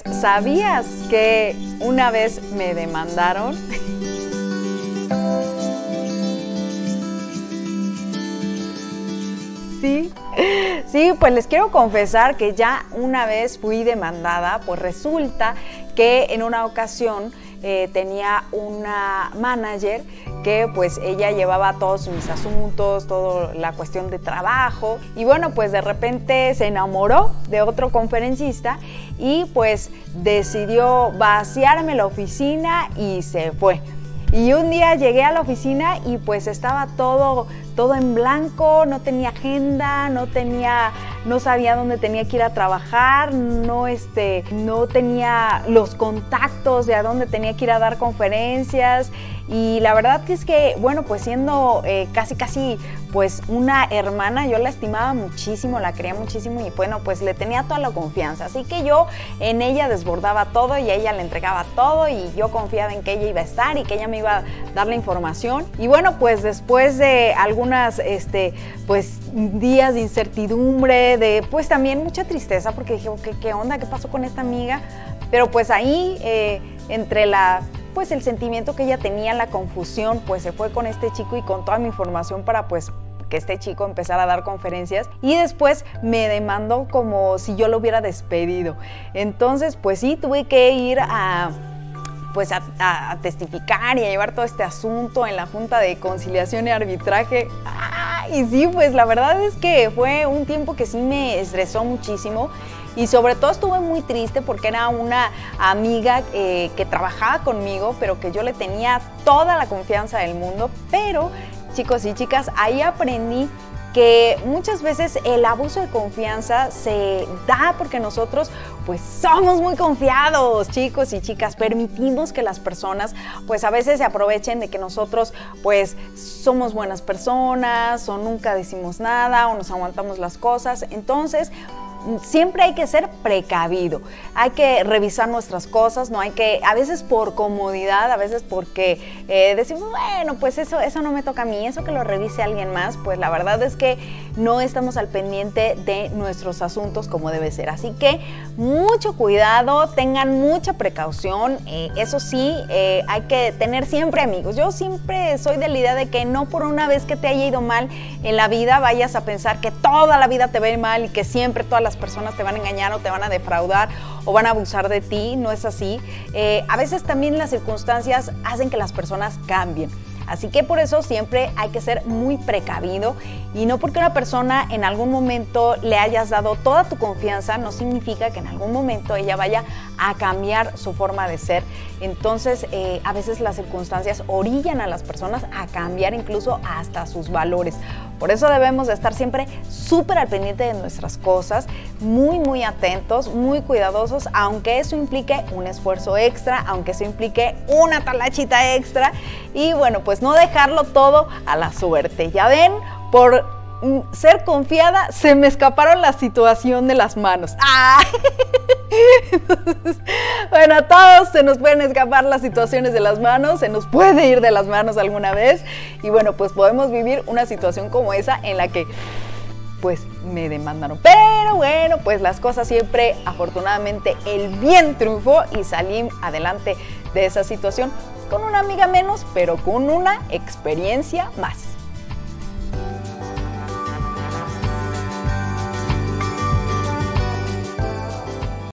¿Sabías que una vez me demandaron? Sí, pues les quiero confesar que ya una vez fui demandada. Pues resulta que en una ocasión tenía una manager que pues ella llevaba todos mis asuntos, toda la cuestión de trabajo, y bueno, pues de repente se enamoró de otro conferencista y pues decidió vaciarme la oficina y se fue. Y un día llegué a la oficina y pues estaba todo en blanco, no tenía agenda, no sabía dónde tenía que ir a trabajar, no tenía los contactos de a dónde tenía que ir a dar conferencias. Y la verdad que es que, bueno, pues siendo casi pues una hermana, yo la estimaba muchísimo, la quería muchísimo y bueno, pues le tenía toda la confianza. Así que yo en ella desbordaba todo y a ella le entregaba todo y yo confiaba en que ella iba a estar y que ella me iba a dar la información. Y bueno, pues después de algunas pues días de incertidumbre, de pues también mucha tristeza, porque dije, ¿qué onda? ¿Qué pasó con esta amiga? Pero pues ahí entre pues el sentimiento que ella tenía, la confusión, pues se fue con este chico y con toda mi información para pues que este chico empezara a dar conferencias, y después me demandó como si yo lo hubiera despedido. Entonces pues sí, tuve que ir a testificar y a llevar todo este asunto en la Junta de Conciliación y Arbitraje. Y sí, pues la verdad es que fue un tiempo que sí me estresó muchísimo. Y sobre todo estuve muy triste porque era una amiga que trabajaba conmigo, pero que yo le tenía toda la confianza del mundo. Pero, chicos y chicas, ahí aprendí que muchas veces el abuso de confianza se da porque nosotros pues somos muy confiados, chicos y chicas. Permitimos que las personas pues a veces se aprovechen de que nosotros pues somos buenas personas, o nunca decimos nada, o nos aguantamos las cosas. Entonces siempre hay que ser precavido, hay que revisar nuestras cosas, no hay que, a veces por comodidad, a veces porque decimos, bueno, pues eso no me toca a mí, eso que lo revise alguien más, pues la verdad es que no estamos al pendiente de nuestros asuntos como debe ser. Así que mucho cuidado, tengan mucha precaución. Eso sí, hay que tener siempre amigos. Yo siempre soy de la idea de que no por una vez que te haya ido mal en la vida vayas a pensar que toda la vida te va a ir mal y que siempre todas las personas te van a engañar o te van a defraudar o van a abusar de ti. No es así. A veces también las circunstancias hacen que las personas cambien. Así que por eso siempre hay que ser muy precavido, y no porque una persona en algún momento le hayas dado toda tu confianza no significa que en algún momento ella vaya a cambiar su forma de ser. Entonces a veces las circunstancias orillan a las personas a cambiar incluso hasta sus valores. Por eso debemos de estar siempre súper al pendiente de nuestras cosas, muy atentos, muy cuidadosos, aunque eso implique un esfuerzo extra, aunque eso implique una talachita extra. Y bueno, pues no dejarlo todo a la suerte. Ya ven, por ser confiada se me escaparon la situación de las manos. Entonces, bueno, a todos se nos pueden escapar las situaciones de las manos, se nos puede ir de las manos alguna vez, y bueno, pues podemos vivir una situación como esa en la que pues me demandaron. Pero bueno, pues las cosas siempre, afortunadamente, el bien triunfó y salí adelante de esa situación con una amiga menos, pero con una experiencia más.